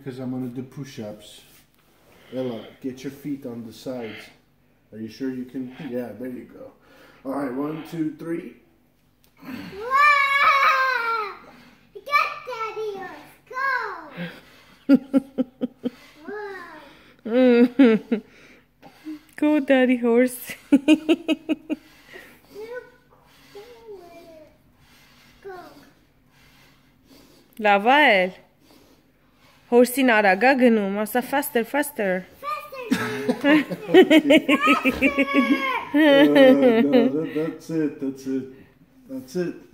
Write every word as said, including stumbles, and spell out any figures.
because I'm gonna do push-ups. Ella, get your feet on the sides. Are you sure you can? Yeah, there you go. All right, one, two, three. Wow! Get Daddy, let's go. Wow. Go, Daddy Horse. Լավա էլ։ Հորսին արագ է գնում, ասա faster, faster. Faster. Uh, no, that, that's it, that's it. That's it.